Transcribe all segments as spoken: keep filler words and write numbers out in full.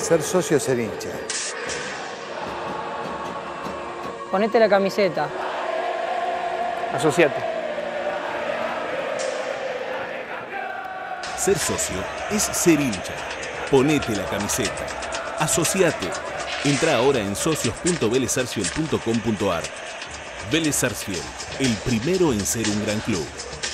Ser socio o ser hincha. Ponete la camiseta. Asociate. Ser socio es ser hincha. Ponete la camiseta. Asociate. Entra ahora en socios punto vélez sarsfield punto com punto ar. Vélez Sarsfield, el primero en ser un gran club.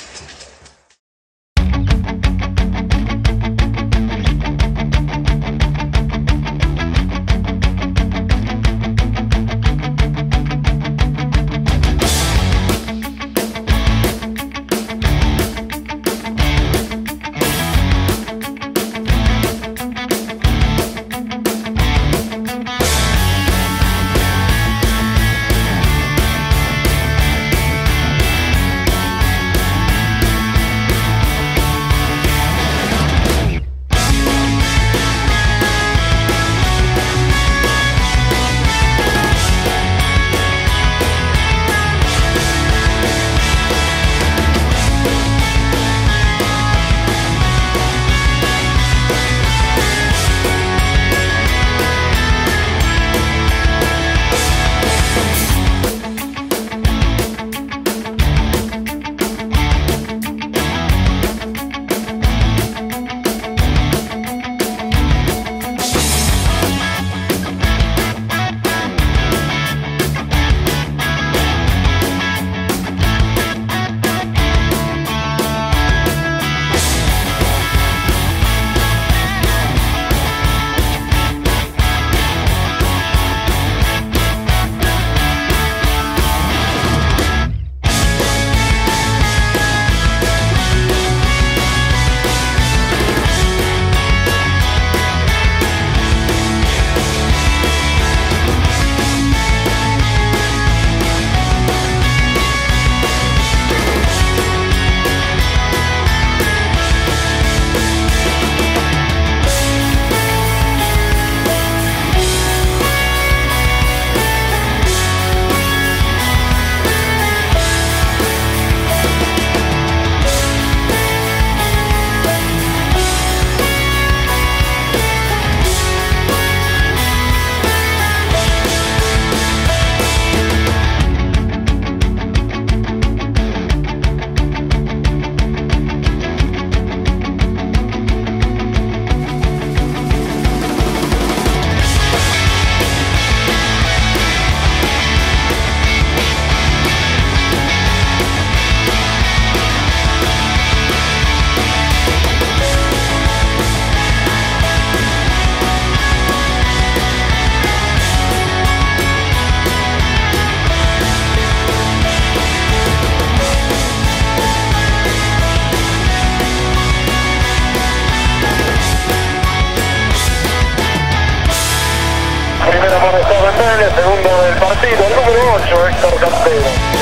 Segundo del partido, el número ocho, Héctor Cantero.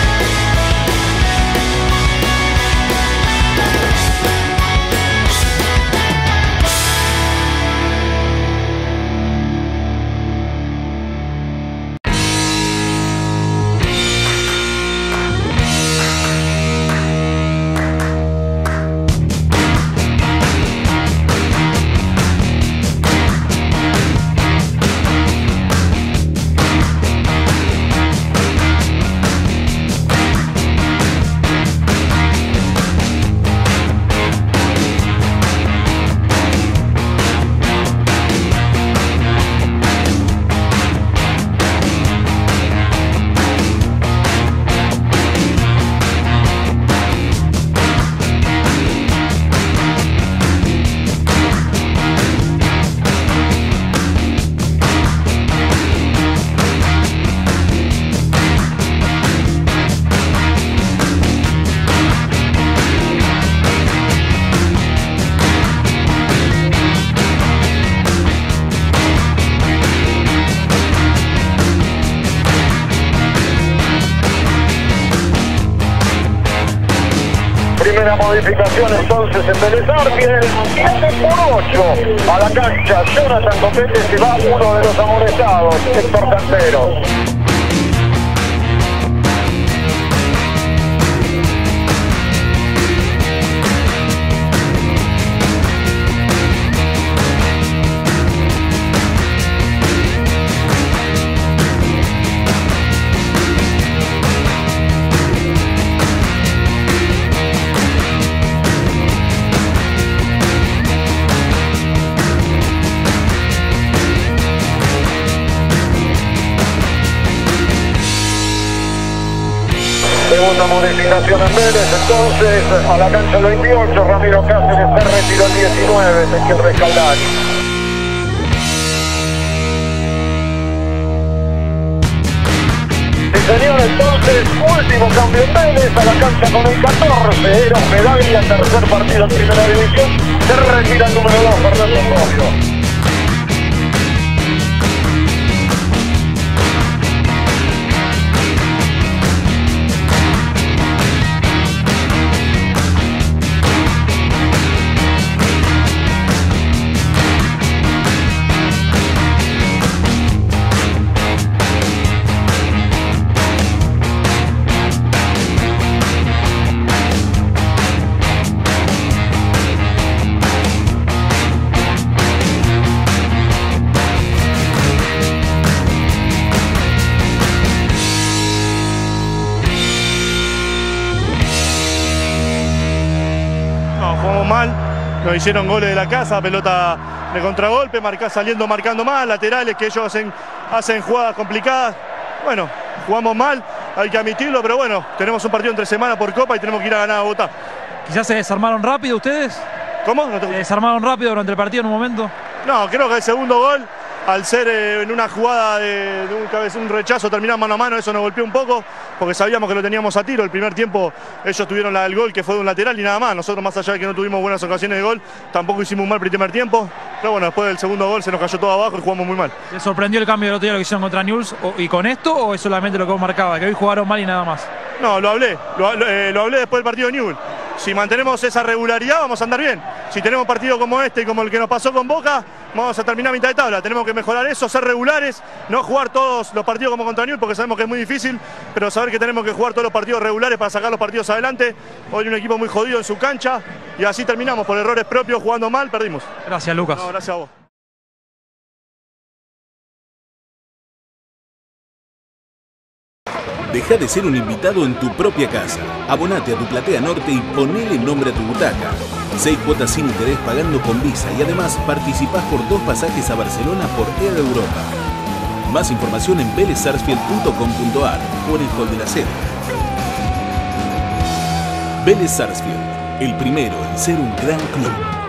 Primera modificación entonces en Vélez Sarsfield, siete por ocho a la cancha. Jonathan Copete se va uno de los amonestados, Héctor Cantero. Segunda modificación en Vélez, entonces a la cancha el veintiocho, Ramiro Cáceres se retiró el diecinueve, Ezequiel Rescaldani. Sí señor, entonces último cambio en Vélez, a la cancha con el catorce, era Medaglia, tercer partido en primera división, se retira el número dos, Fernando Antonio. Jugamos mal, nos hicieron goles de la casa, pelota de contragolpe, marca, saliendo marcando mal, laterales que ellos hacen, hacen jugadas complicadas. Bueno, jugamos mal, hay que admitirlo, pero bueno, tenemos un partido entre semana por Copa y tenemos que ir a ganar a Bogotá. ¿Quizás se desarmaron rápido ustedes? ¿Cómo? No te... ¿Se desarmaron rápido durante el partido en un momento? No, creo que el segundo gol, al ser eh, en una jugada de, de un, cabeza, un rechazo, terminar mano a mano, eso nos golpeó un poco, porque sabíamos que lo teníamos a tiro. El primer tiempo ellos tuvieron la del gol, que fue de un lateral y nada más. Nosotros, más allá de que no tuvimos buenas ocasiones de gol, tampoco hicimos un mal primer tiempo. Pero bueno, después del segundo gol se nos cayó todo abajo y jugamos muy mal. ¿Te sorprendió el cambio del otro día, lo que hicieron contra Newell's? ¿Y con esto o es solamente lo que vos marcabas, que hoy jugaron mal y nada más? No, lo hablé, lo, eh, lo hablé después del partido de Newell's. Si mantenemos esa regularidad vamos a andar bien. Si tenemos partidos como este y como el que nos pasó con Boca, vamos a terminar a mitad de tabla. Tenemos que mejorar eso, ser regulares, no jugar todos los partidos como contra Newell's, porque sabemos que es muy difícil, pero saber que tenemos que jugar todos los partidos regulares para sacar los partidos adelante. Hoy un equipo muy jodido en su cancha y así terminamos, por errores propios, jugando mal, perdimos. Gracias, Lucas. No, gracias a vos. Deja de ser un invitado en tu propia casa. Abonate a tu Platea Norte y ponele nombre a tu butaca. Seis cuotas sin interés pagando con Visa y además participás por dos pasajes a Barcelona por Air Europa. Más información en vélez sarsfield punto com punto ar o en el hall de la sede. Vélez Sarsfield, el primero en ser un gran club.